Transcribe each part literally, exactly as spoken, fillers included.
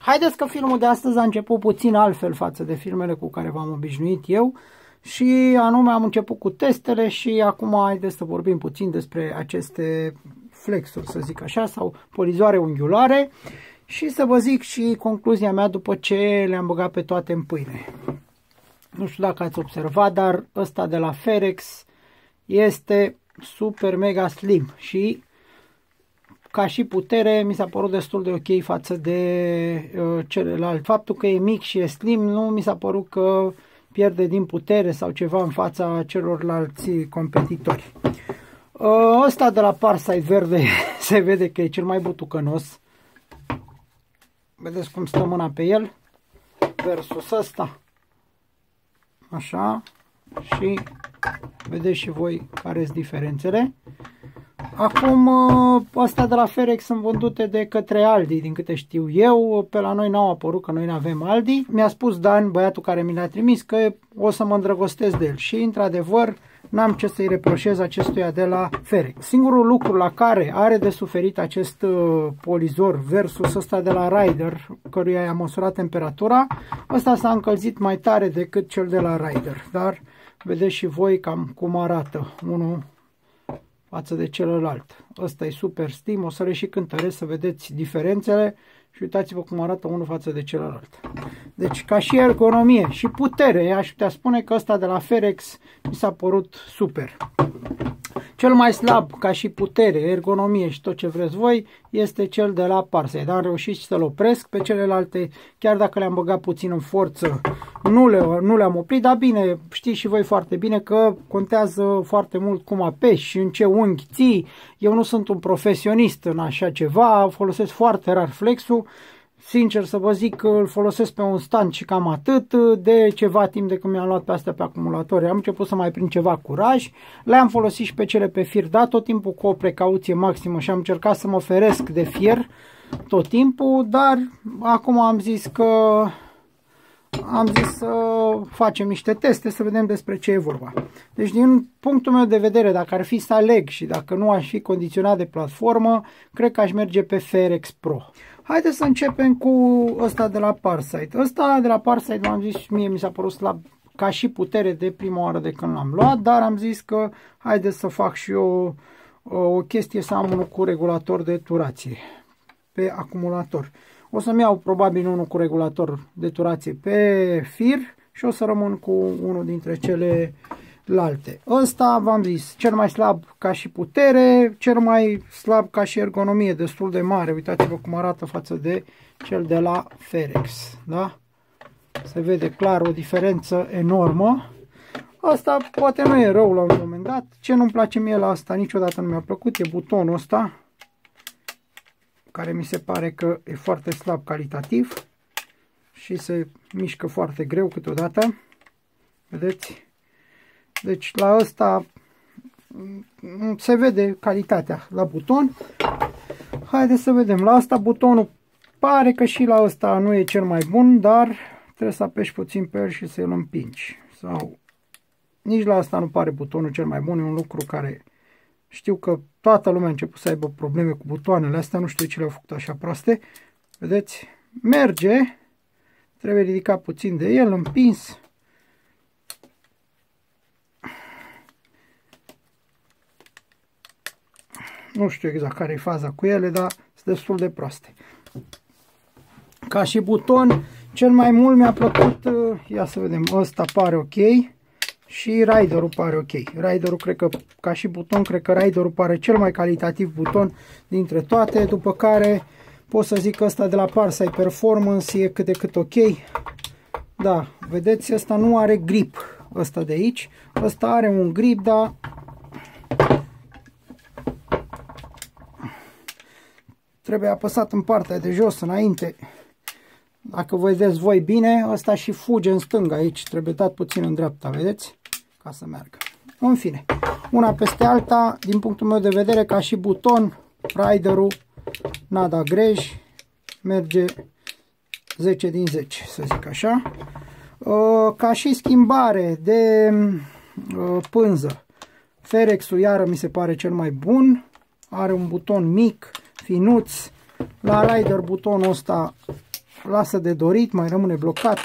haideți că filmul de astăzi a început puțin altfel față de filmele cu care v-am obișnuit eu și anume am început cu testele și acum haideți să vorbim puțin despre aceste flexuri, să zic așa, sau polizoare unghiulare și să vă zic și concluzia mea după ce le-am băgat pe toate în pâine. Nu știu dacă ați observat, dar ăsta de la Ferex este super mega slim și ca și putere mi s-a părut destul de ok față de uh, celălalt. Faptul că e mic și e slim nu mi s-a părut că pierde din putere sau ceva în fața celorlalți competitori. Uh, ăsta de la Parsite verde se vede că e cel mai butucănos. Vedeți cum stă mâna pe el versus ăsta. Așa. Și vedeți și voi care sunt diferențele. Acum, astea de la Ferex sunt vândute de către Aldi, din câte știu eu. Pe la noi n-au apărut, că noi nu avem Aldi. Mi-a spus Dan, băiatul care mi le-a trimis, că o să mă îndrăgostesc de el. Și, într-adevăr, n-am ce să-i reproșez acestuia de la Ferex. Singurul lucru la care are de suferit acest polizor versus ăsta de la Rider, căruia i-a măsurat temperatura, ăsta s-a încălzit mai tare decât cel de la Rider. Dar vedeți și voi cam cum arată unul față de celălalt. Ăsta e super slim, o să le și cântăresc să vedeți diferențele și uitați-vă cum arată unul față de celălalt. Deci ca și ergonomie și putere, aș putea spune că ăsta de la Ferex mi s-a părut super. Cel mai slab ca și putere, ergonomie și tot ce vreți voi este cel de la Parsite. Dar am reușit să-l opresc. Pe celelalte, chiar dacă le-am băgat puțin în forță, nu, le, nu le-am oprit. Dar bine, știți și voi foarte bine că contează foarte mult cum apeși și în ce unghi ții. Eu nu sunt un profesionist în așa ceva, folosesc foarte rar flexul. Sincer să vă zic că îl folosesc pe un stand și cam atât. De ceva timp de când mi-am luat pe astea pe acumulatori am început să mai prind ceva curaj. Le-am folosit și pe cele pe fier, da, tot timpul cu o precauție maximă și am încercat să mă feresc de fier tot timpul, dar acum am zis că am zis să facem niște teste să vedem despre ce e vorba. Deci din punctul meu de vedere, dacă ar fi să aleg și dacă nu aș fi condiționat de platformă, cred că aș merge pe Ferex Pro. Haideți să începem cu ăsta de la Parsite. Ăsta de la Parsite, v-am zis, mie mi s-a părut slab ca și putere de prima oară de când l-am luat, dar am zis că haideți să fac și eu o, o chestie, să am unul cu regulator de turație pe acumulator. O să-mi iau probabil unul cu regulator de turație pe fir și o să rămân cu unul dintre cele alte. Ăsta, v-am zis, cel mai slab ca și putere, cel mai slab ca și ergonomie, destul de mare. Uitați-vă cum arată față de cel de la Ferex. Da? Se vede clar o diferență enormă. Asta poate nu e rău la un moment dat. Ce nu-mi place mie la asta, niciodată nu mi-a plăcut, e butonul ăsta, care mi se pare că e foarte slab calitativ și se mișcă foarte greu câteodată. Vedeți? Deci la ăsta se vede calitatea la buton. Haideți să vedem. La asta butonul pare că și la ăsta nu e cel mai bun, dar trebuie să apeși puțin pe el și să îl împingi. Sau nici la asta nu pare butonul cel mai bun. E un lucru care știu că toată lumea a început să aibă probleme cu butoanele astea. Nu știu ce le-au făcut așa proaste. Vedeți? Merge. Trebuie ridicat puțin de el, împins. Nu știu exact care e faza cu ele, dar sunt destul de proaste. Ca și buton, cel mai mult mi-a plăcut, ia să vedem, ăsta pare ok și Riderul pare ok. Riderul, cred că, ca și buton, cred că Riderul pare cel mai calitativ buton dintre toate, după care pot să zic că ăsta de la Parsite Performance e cât de cât ok. Da, vedeți, ăsta nu are grip, ăsta de aici, ăsta are un grip, dar trebuie apăsat în partea de jos, înainte. Dacă vedeți voi bine, ăsta și fuge în stânga aici. Trebuie dat puțin în dreapta, vedeți? Ca să meargă. În fine, una peste alta, din punctul meu de vedere, ca și buton, Riderul n-a dat greș. Merge zece din zece, să zic așa. Ca și schimbare de pânză, Ferex-ul iară mi se pare cel mai bun. Are un buton mic, finuț. La Rider butonul ăsta lasă de dorit, mai rămâne blocat.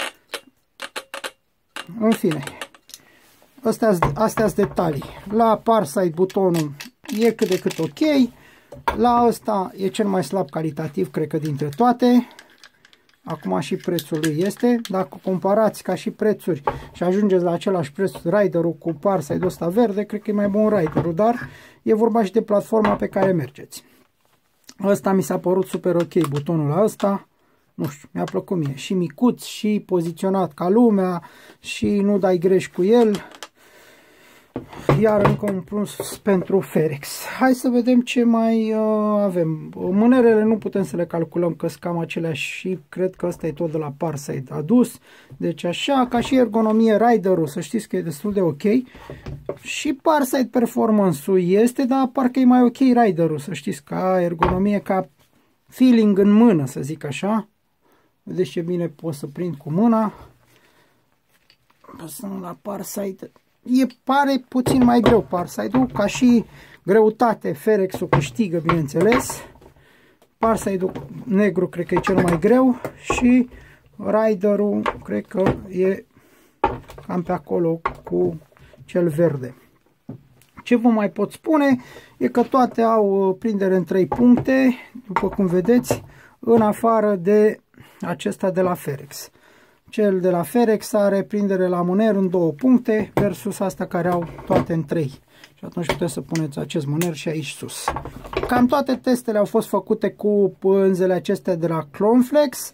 În fine, astea sunt detalii. La Parsite butonul e cât de cât ok. La ăsta e cel mai slab calitativ, cred că dintre toate. Acum și prețul lui este. Dacă comparați ca și prețuri și ajungeți la același preț Rider-ul cu Parsite ăsta verde, cred că e mai bun Rider-ul, dar e vorba și de platforma pe care mergeți. Ăsta mi s-a părut super ok, butonul ăsta. Nu știu, mi-a plăcut mie. Și micuț, și poziționat ca lumea, și nu dai greș cu el. Iar încă un plus pentru Ferex. Hai să vedem ce mai uh, avem. Mânerele nu putem să le calculăm, că sunt cam aceleași și cred că ăsta e tot de la Parsite adus. Deci așa, ca și ergonomie Rider-ul, să știți că e destul de ok. Și Parsite Performance-ul este, dar parcă e mai ok Rider-ul, să știți, ca ergonomie, ca feeling în mână, să zic așa. Vedeți ce bine pot să prind cu mâna. Păsăm la Parsite. E pare puțin mai greu Parsite-ul, ca și greutate Ferex-ul câștigă, bineînțeles. Parsite-ul negru cred că e cel mai greu și Rider-ul cred că e cam pe acolo cu cel verde. Ce vă mai pot spune e că toate au prindere în trei puncte, după cum vedeți, în afară de acesta de la Ferex. Cel de la Ferex are prindere la mâner în două puncte versus asta care au toate în trei. Și atunci puteți să puneți acest mâner și aici sus. Cam toate testele au fost făcute cu pânzele acestea de la Cloneflex.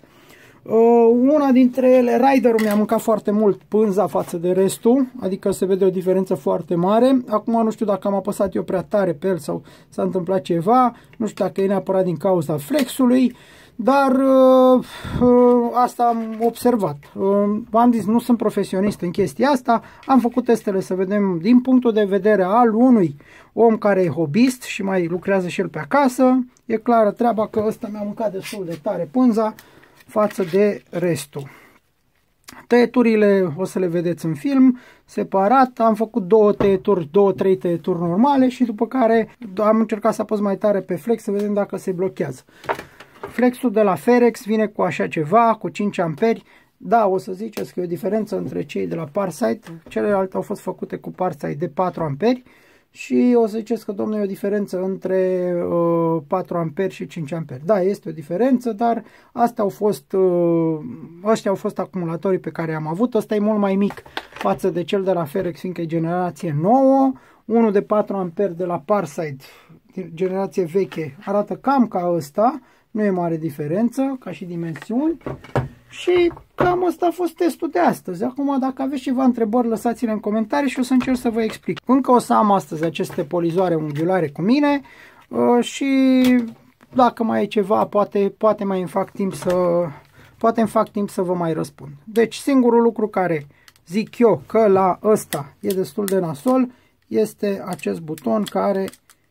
Una dintre ele, Rider-ul, mi-a mâncat foarte mult pânza față de restul, adică se vede o diferență foarte mare. Acum nu știu dacă am apăsat eu prea tare pe el sau s-a întâmplat ceva, nu știu dacă e neapărat din cauza flexului. Dar uh, uh, asta am observat. Uh, v-am zis, nu sunt profesionist în chestia asta. Am făcut testele să vedem din punctul de vedere al unui om care e hobbyist și mai lucrează și el pe acasă. E clară treaba că ăsta mi-a mâncat destul de tare pânza față de restul. Tăieturile o să le vedeți în film, separat. Am făcut două tăieturi, două, trei tăieturi normale și după care am încercat să apăs mai tare pe flex să vedem dacă se blochează. Flexul de la Ferex vine cu așa ceva, cu cinci amperi. Da, o să ziceți că e o diferență între cei de la Parsite. Celelalte au fost făcute cu Parsite de patru amperi. Și o să ziceți că, domnule, e o diferență între uh, patru amperi și cinci amperi. Da, este o diferență, dar astea au fost, uh, ăștia au fost acumulatorii pe care am avut. Ăsta e mult mai mic față de cel de la Ferex, fiindcă e generație nouă. Unul de patru amperi de la Parsite, generație veche, arată cam ca ăsta. Nu e mare diferență, ca și dimensiuni. Și cam asta a fost testul de astăzi. Acum, dacă aveți ceva întrebări, lăsați-le în comentarii și o să încerc să vă explic. Încă o să am astăzi aceste polizoare unghiulare cu mine și dacă mai e ceva, poate, poate mai îmi fac timp să, poate îmi fac timp să vă mai răspund. Deci, singurul lucru care zic eu că la ăsta e destul de nasol este acest buton care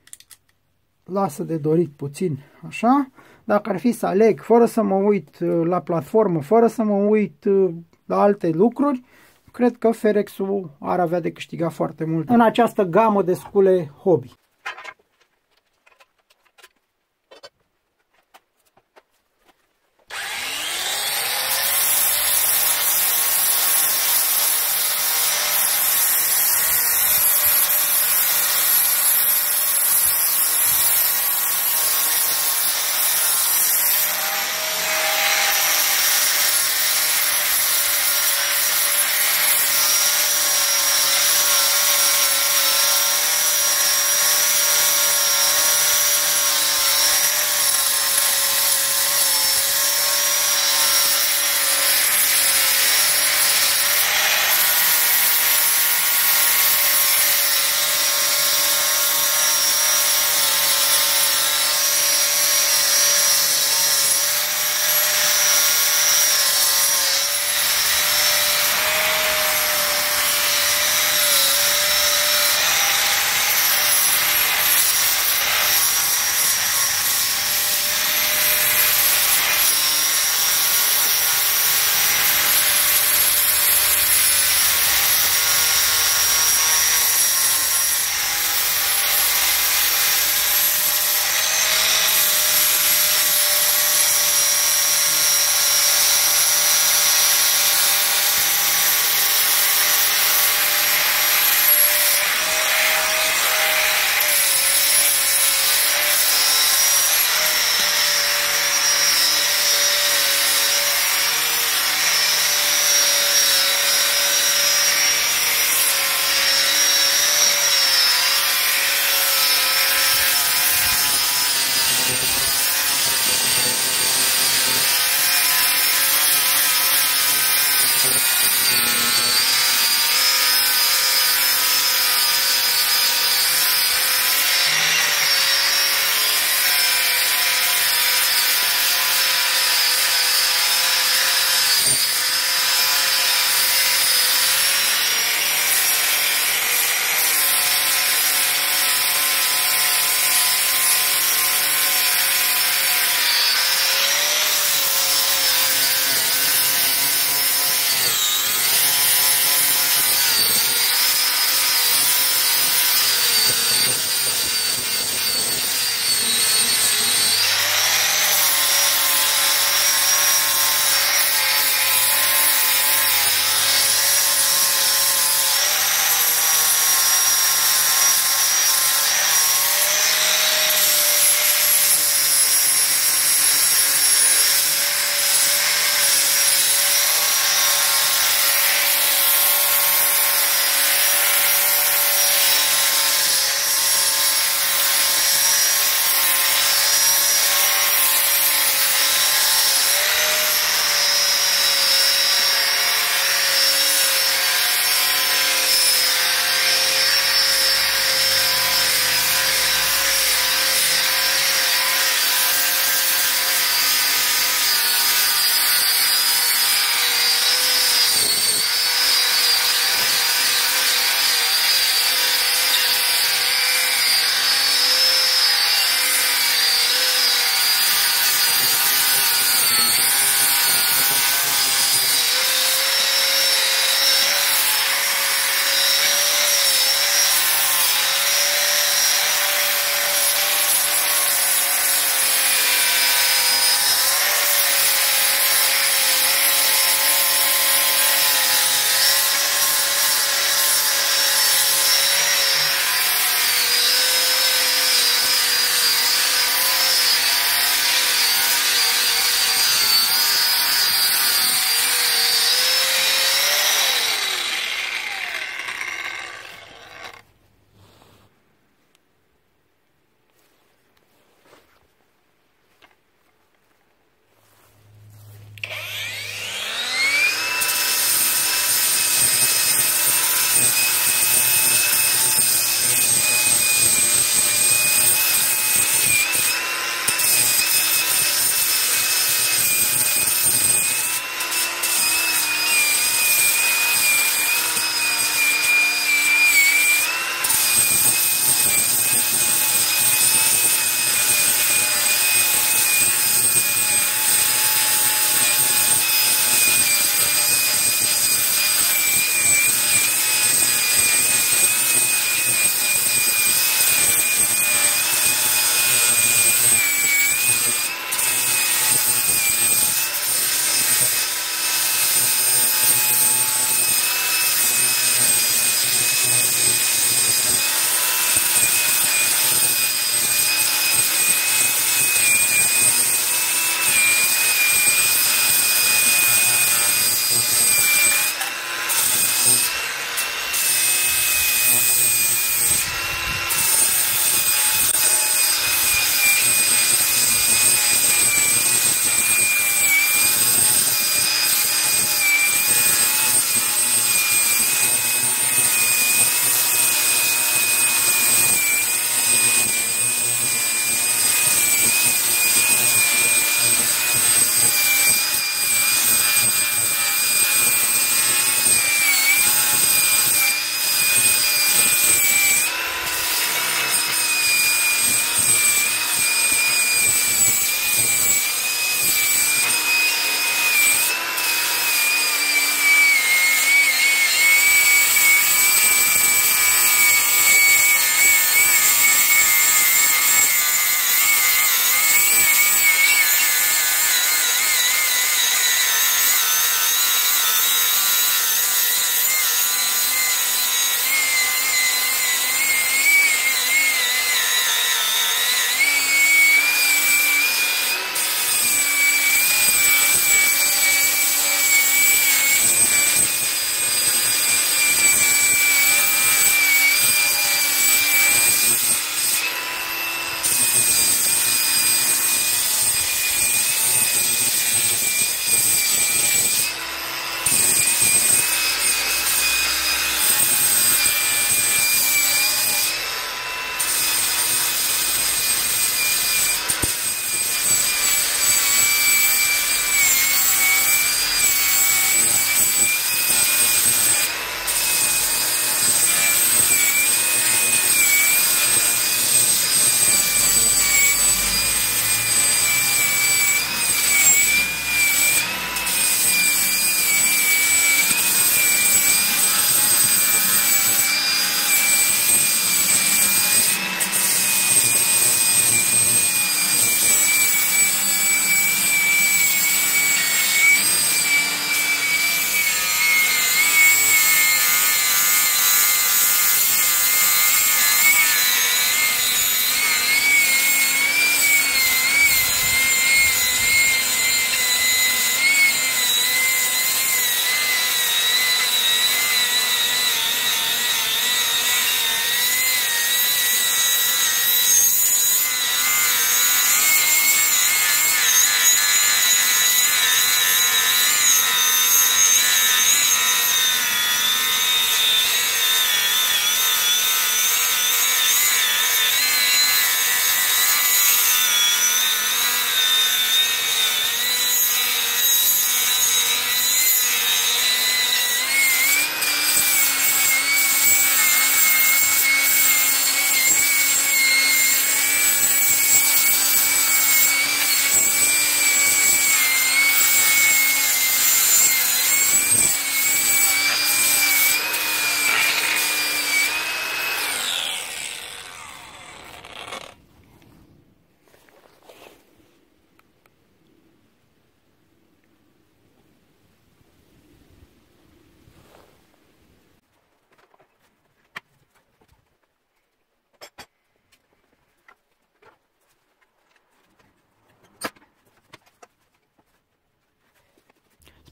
lasă de dorit puțin, așa. Dacă ar fi să aleg, fără să mă uit la platformă, fără să mă uit la alte lucruri, cred că Ferex-ul ar avea de câștigat foarte mult în această gamă de scule hobby.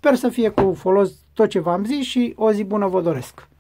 Sper să fie cu folos tot ce v-am zis și o zi bună vă doresc!